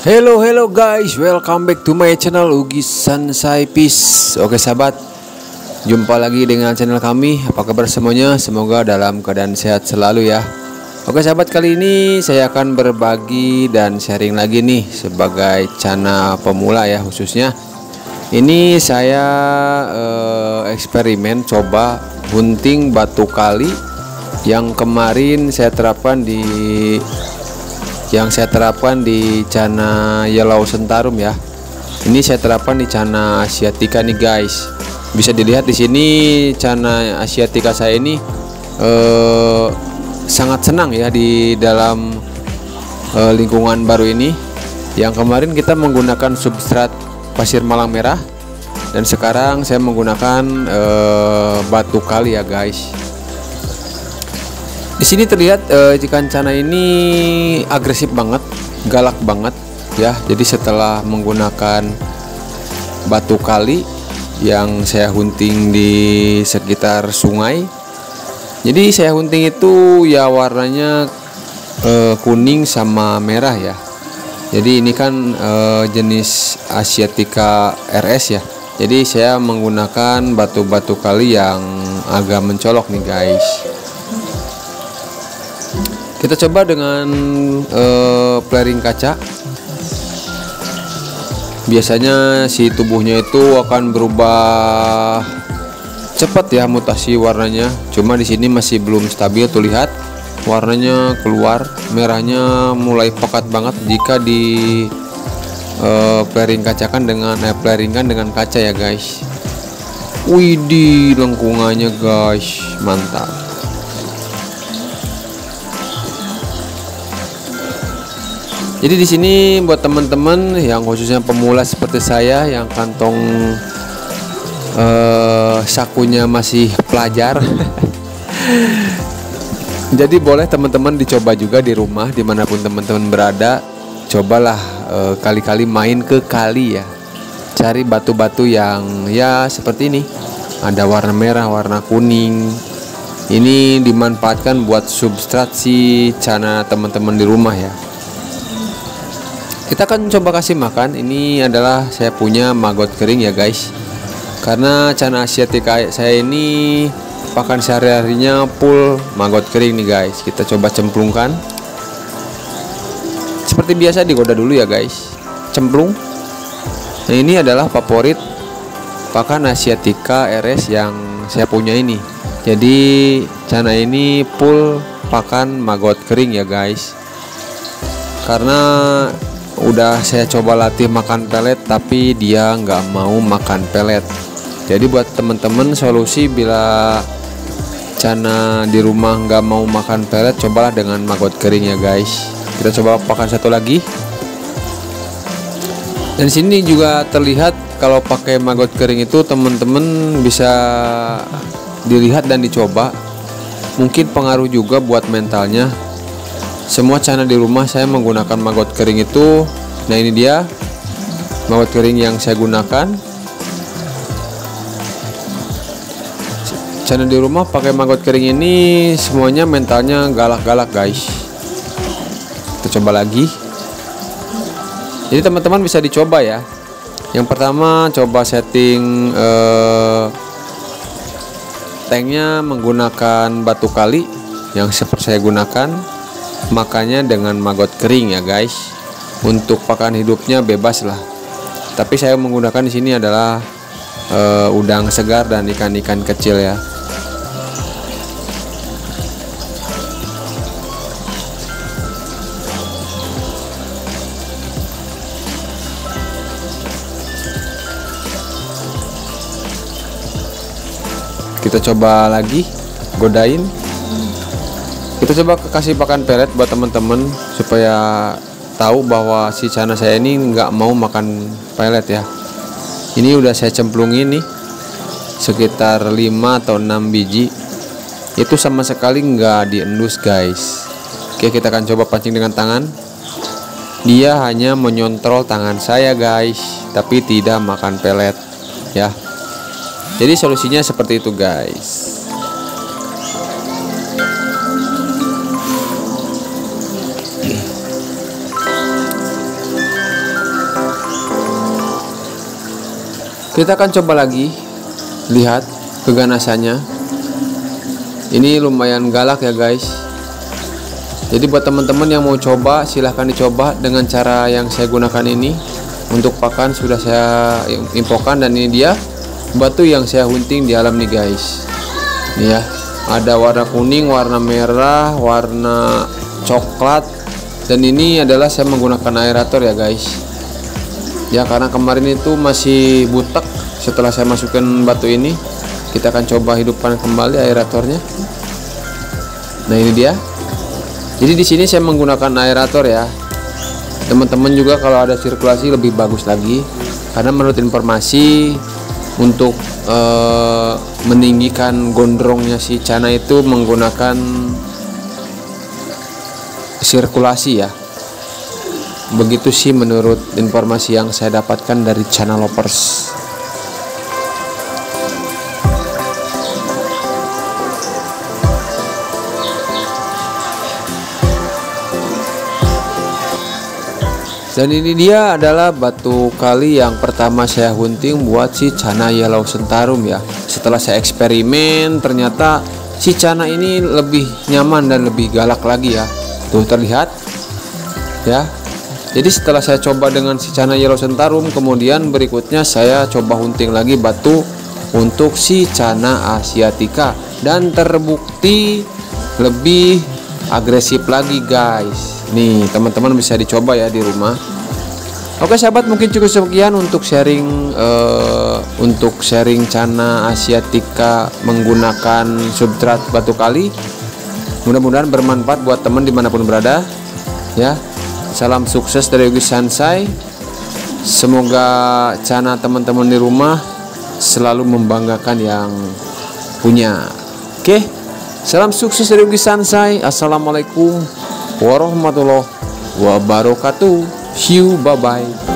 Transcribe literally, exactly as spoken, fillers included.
Hello hello guys, welcome back to my channel Ugi Sansai Peace. Oke sahabat, jumpa lagi dengan channel kami. Apa kabar semuanya? Semoga dalam keadaan sehat selalu ya. Oke sahabat, kali ini saya akan berbagi dan sharing lagi nih sebagai channel pemula ya khususnya. Ini saya eh, eksperimen coba gunting batu kali yang kemarin saya terapkan di yang saya terapkan di Cana Yellow Sentarum ya. Ini saya terapkan di Cana Asiatica nih guys. Bisa dilihat di sini Cana Asiatica saya ini eh, sangat senang ya di dalam eh, lingkungan baru ini. Yang kemarin kita menggunakan substrat pasir malang merah dan sekarang saya menggunakan eh, batu kali ya guys. Di sini terlihat uh, ikan cana ini agresif banget, galak banget ya. Jadi setelah menggunakan batu kali yang saya hunting di sekitar sungai, jadi saya hunting itu ya warnanya uh, kuning sama merah ya. Jadi ini kan uh, jenis Asiatica R S ya. Jadi saya menggunakan batu-batu kali yang agak mencolok nih guys. Kita coba dengan uh, flaring kaca. Biasanya si tubuhnya itu akan berubah cepat ya mutasi warnanya. Cuma di sini masih belum stabil tuh, lihat warnanya keluar, merahnya mulai pekat banget jika di uh, flaring kacakan dengan eh, flaringkan dengan kaca ya guys. Widih, lengkungannya guys, mantap. Jadi di sini buat teman-teman yang khususnya pemula seperti saya yang kantong eh, sakunya masih pelajar, jadi boleh teman-teman dicoba juga di rumah dimanapun teman-teman berada. Cobalah eh, kali-kali main ke kali ya, cari batu-batu yang ya seperti ini, ada warna merah, warna kuning. Ini dimanfaatkan buat substrat si cana teman-teman di rumah ya. Kita akan coba kasih makan. Ini adalah saya punya maggot kering ya guys. Karena Cana Asiatica saya ini pakan sehari-harinya full maggot kering nih guys. Kita coba cemplungkan. Seperti biasa digoda dulu ya guys. Cemplung. Nah, ini adalah favorit pakan Asiatica R S yang saya punya ini. Jadi Cana ini full pakan maggot kering ya guys. Karena udah saya coba latih makan pelet tapi dia nggak mau makan pelet. Jadi buat temen-temen solusi bila cana di rumah nggak mau makan pelet, cobalah dengan maggot kering ya guys. Kita coba pakan satu lagi. Dan sini juga terlihat kalau pakai maggot kering itu temen-temen bisa dilihat dan dicoba. Mungkin pengaruh juga buat mentalnya. Semua cana di rumah saya menggunakan maggot kering itu. Nah ini dia maggot kering yang saya gunakan. Cana di rumah pakai maggot kering ini semuanya mentalnya galak-galak guys. Kita coba lagi. Jadi teman-teman bisa dicoba ya. Yang pertama coba setting eh, tanknya menggunakan batu kali yang seperti saya gunakan. Makanya dengan maggot kering ya guys. Untuk pakan hidupnya bebas lah. Tapi saya menggunakan di sini adalah uh, udang segar dan ikan-ikan kecil ya. Kita coba lagi, godain. Kita coba kasih pakan pelet buat teman-teman supaya tahu bahwa si cana saya ini nggak mau makan pelet ya. Ini udah saya cemplungin nih sekitar lima atau enam biji. Itu sama sekali nggak diendus guys. Oke, kita akan coba pancing dengan tangan. Dia hanya menyontrol tangan saya guys, tapi tidak makan pelet ya. Jadi solusinya seperti itu guys. Kita akan coba lagi. Lihat keganasannya. Ini lumayan galak ya guys. Jadi buat teman-teman yang mau coba, silahkan dicoba dengan cara yang saya gunakan ini. Untuk pakan sudah saya infokan, dan ini dia batu yang saya hunting di alam nih guys. Nih ya, ada warna kuning, warna merah, warna coklat, dan ini adalah saya menggunakan aerator ya guys. Ya, karena kemarin itu masih butek. Setelah saya masukkan batu ini, kita akan coba hidupkan kembali aeratornya. Nah, ini dia. Jadi di sini saya menggunakan aerator ya. Teman-teman juga kalau ada sirkulasi lebih bagus lagi, karena menurut informasi untuk eh, meninggikan gondrongnya si cana itu menggunakan sirkulasi ya. Begitu sih menurut informasi yang saya dapatkan dari Cana Lovers. Dan ini dia adalah batu kali yang pertama saya hunting buat si Cana Yellow Sentarum ya. Setelah saya eksperimen, ternyata si Cana ini lebih nyaman dan lebih galak lagi ya. Tuh terlihat ya. Jadi setelah saya coba dengan si Cana Yellow Sentarum, kemudian berikutnya saya coba hunting lagi batu untuk si Cana Asiatica, dan terbukti lebih agresif lagi guys. Nih teman-teman bisa dicoba ya di rumah. Oke sahabat, mungkin cukup sekian untuk sharing uh, untuk sharing Cana Asiatica menggunakan substrat batu kali. Mudah-mudahan bermanfaat buat teman dimanapun berada ya. Salam sukses dari Ugi Sansai. Semoga Cana teman-teman di rumah selalu membanggakan yang punya. Oke, salam sukses dari Ugi Sansai. Assalamualaikum warahmatullahi wabarakatuh. See you, bye bye.